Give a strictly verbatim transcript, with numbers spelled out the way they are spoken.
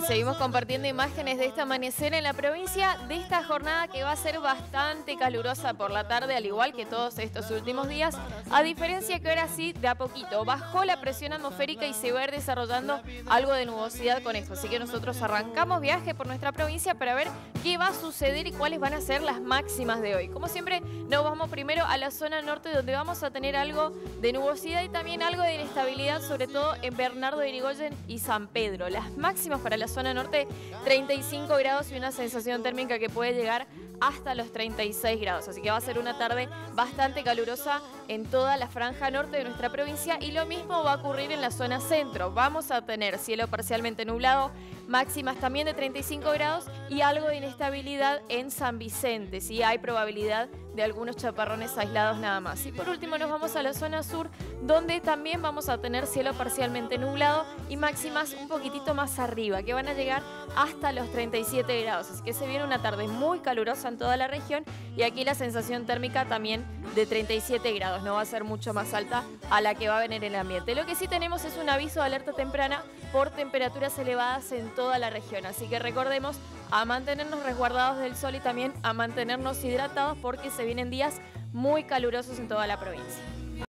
seguimos compartiendo imágenes de este amanecer en la provincia, de esta jornada que va a ser bastante calurosa por la tarde, al igual que todos estos últimos días, a diferencia que ahora sí, de a poquito, bajó la presión atmosférica y se va a ir desarrollando algo de nubosidad con esto. Así que nosotros arrancamos viaje por nuestra provincia para ver qué va a suceder y cuáles van a ser las máximas de hoy. Como siempre, nos vamos primero a la zona norte, donde vamos a tener algo de nubosidad y también algo de inestabilidad, sobre todo en Bernardo de Irigoyen y San Pedro. Las máximas para la zona norte, treinta y cinco grados y una sensación térmica que puede llegar hasta los treinta y seis grados. Así que va a ser una tarde bastante calurosa en toda la franja norte de nuestra provincia y lo mismo va a ocurrir en la zona centro. Vamos a tener cielo parcialmente nublado, máximas también de treinta y cinco grados y algo de inestabilidad en San Vicente. Sí, hay probabilidad de algunos chaparrones aislados nada más. Y por último nos vamos a la zona sur, donde también vamos a tener cielo parcialmente nublado y máximas un poquitito más arriba, que van a llegar hasta los treinta y siete grados. Así que se viene una tarde muy calurosa en toda la región y aquí la sensación térmica también de treinta y siete grados. No va a ser mucho más alta a la que va a venir en el ambiente. Lo que sí tenemos es un aviso de alerta temprana por temperaturas elevadas en toda la región. Así que recordemos a mantenernos resguardados del sol y también a mantenernos hidratados porque se vienen días muy calurosos en toda la provincia.